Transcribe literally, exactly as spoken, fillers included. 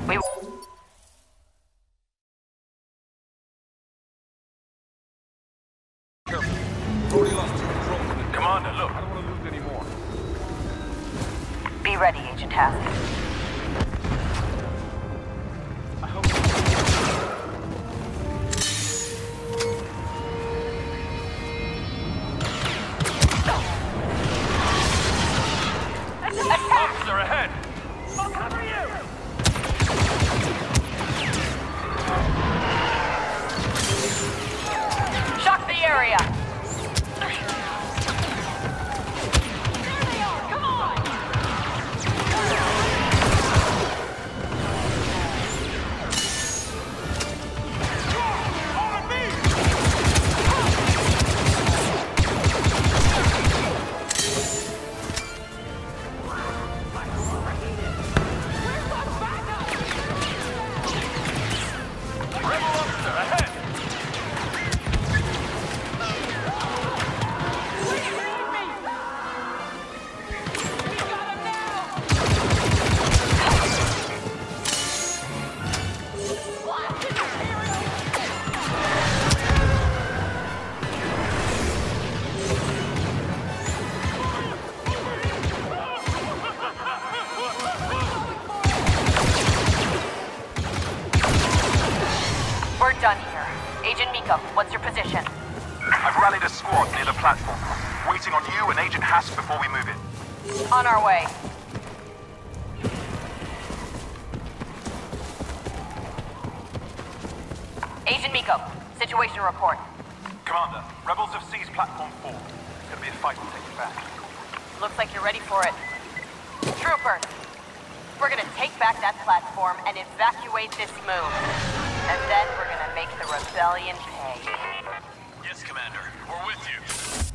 We... Already lost two control. Commander, look. I don't want to lose any more. Be ready, Agent Hask. I hope so. Officer ahead! I'll cover you! Shock the area! There they are! Come on! We're done here. Agent Miko, what's your position? I've rallied a squad near the platform. Waiting on you and Agent Hask before we move in. On our way. Agent Miko, situation report. Commander, rebels have seized platform four. It's gonna be a fight to take it back. Looks like you're ready for it. Troopers, we're gonna take back that platform and evacuate this moon. And then we're gonna make the rebellion pay. Yes, Commander. We're with you.